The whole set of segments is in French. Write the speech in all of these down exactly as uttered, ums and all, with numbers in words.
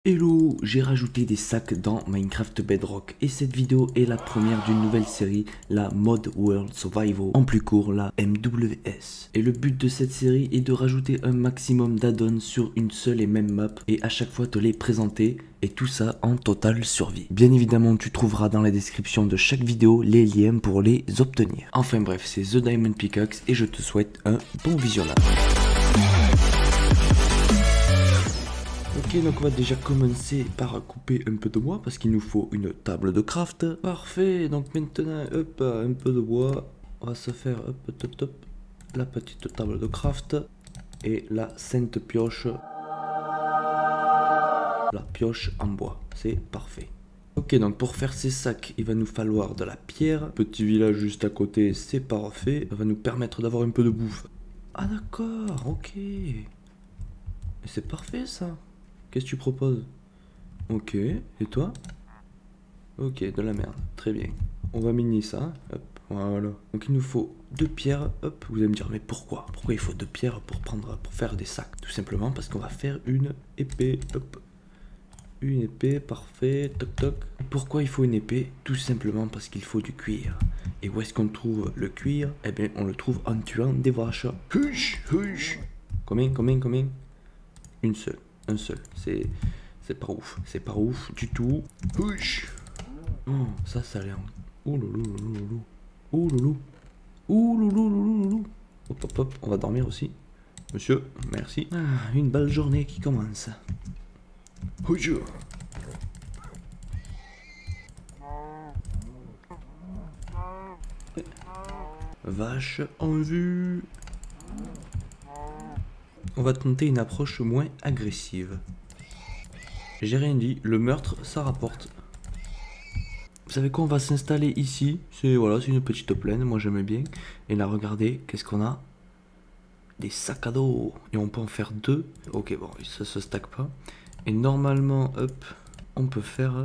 Hello, j'ai rajouté des sacs dans Minecraft Bedrock et cette vidéo est la première d'une nouvelle série, la Mod World Survival, en plus court la M W S. Et le but de cette série est de rajouter un maximum d'add-ons sur une seule et même map et à chaque fois te les présenter et tout ça en totale survie. Bien évidemment tu trouveras dans la description de chaque vidéo les liens pour les obtenir. Enfin bref, c'est The Diamond Pickaxe et je te souhaite un bon visionnage. Ok, donc on va déjà commencer par couper un peu de bois parce qu'il nous faut une table de craft. Parfait, donc maintenant, hop, un peu de bois. On va se faire, hop, top, top, la petite table de craft et la sainte pioche. La pioche en bois, c'est parfait. Ok, donc pour faire ces sacs, il va nous falloir de la pierre. Petit village juste à côté, c'est parfait. Ça va nous permettre d'avoir un peu de bouffe. Ah d'accord, ok. Mais c'est parfait ça. Qu'est-ce que tu proposes? Ok, et toi? Ok, de la merde, très bien. On va miner ça, hop, voilà. Donc il nous faut deux pierres, hop, vous allez me dire, mais pourquoi? Pourquoi il faut deux pierres pour prendre, pour faire des sacs? Tout simplement parce qu'on va faire une épée, hop. Une épée, parfait, toc toc. Pourquoi il faut une épée? Tout simplement parce qu'il faut du cuir. Et où est-ce qu'on trouve le cuir? Eh bien, on le trouve en tuant des vaches. Huch, huch. Combien, combien, combien? Une seule. Un seul, c'est c'est pas ouf, c'est pas ouf du tout. Huch. Oh, ça, ça a l'air. Ouh loulou, loulou, loulou. Ouh loulou. Ouh loulou, loulou, loulou. Hop, hop, hop, on va dormir aussi. Monsieur, merci. Ah, une belle journée qui commence. Huch. Vache en vue. On va tenter une approche moins agressive. J'ai rien dit, le meurtre, ça rapporte. Vous savez quoi, on va s'installer ici. C'est voilà, c'est une petite plaine, moi j'aimais bien. Et là, regardez, qu'est-ce qu'on a? Des sacs à dos. Et on peut en faire deux. Ok, bon, ça se stack pas. Et normalement, hop, on peut faire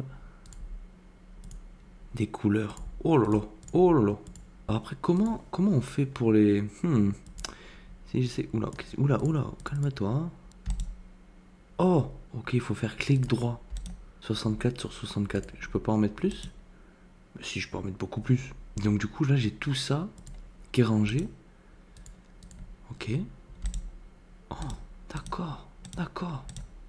des couleurs. Oh là là, oh là là. Alors après, comment, comment on fait pour les... Hmm. Si je sais... Oula, oula, oula, calme-toi. Hein. Oh, ok, il faut faire clic droit. soixante-quatre sur soixante-quatre. Je peux pas en mettre plus? Mais si, je peux en mettre beaucoup plus. Donc du coup, là, j'ai tout ça qui est rangé. Ok. Oh, d'accord, d'accord.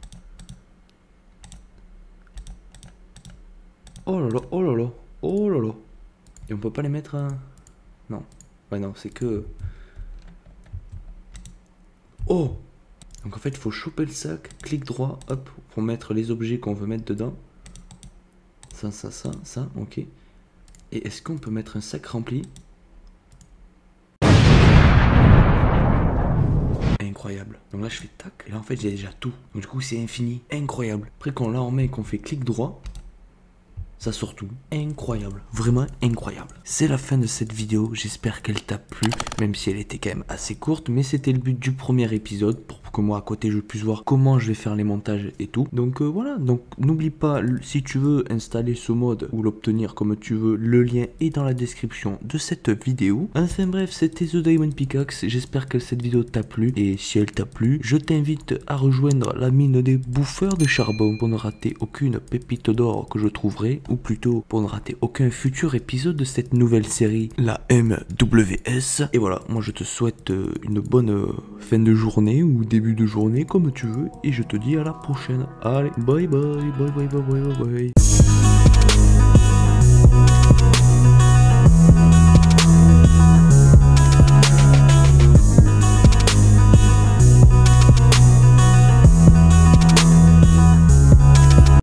Oh là là, oh là là, oh là là. Et on peut pas les mettre... à... Non. Ouais, non, c'est que... Oh! Donc en fait il faut choper le sac, clic droit, hop, pour mettre les objets qu'on veut mettre dedans. Ça, ça, ça, ça, ok. Et est-ce qu'on peut mettre un sac rempli? Incroyable. Donc là je fais tac, et là en fait j'ai déjà tout. Donc du coup c'est infini, incroyable. Après quand là on met et qu'on fait clic droit, ça sort tout. Incroyable. Vraiment incroyable. C'est la fin de cette vidéo. J'espère qu'elle t'a plu. Même si elle était quand même assez courte. Mais c'était le but du premier épisode. Pour que moi à côté je puisse voir comment je vais faire les montages et tout. Donc euh, voilà. Donc n'oublie pas, si tu veux installer ce mode ou l'obtenir comme tu veux, le lien est dans la description de cette vidéo. Enfin bref, c'était The Diamond Pickaxe. J'espère que cette vidéo t'a plu. Et si elle t'a plu, je t'invite à rejoindre la mine des bouffeurs de charbon pour ne rater aucune pépite d'or que je trouverai. Ou plutôt pour ne rater aucun futur épisode de cette nouvelle série, la M W S. Et voilà, moi je te souhaite une bonne fin de journée ou début de journée comme tu veux. Et je te dis à la prochaine. Allez, bye bye, bye bye bye bye bye bye.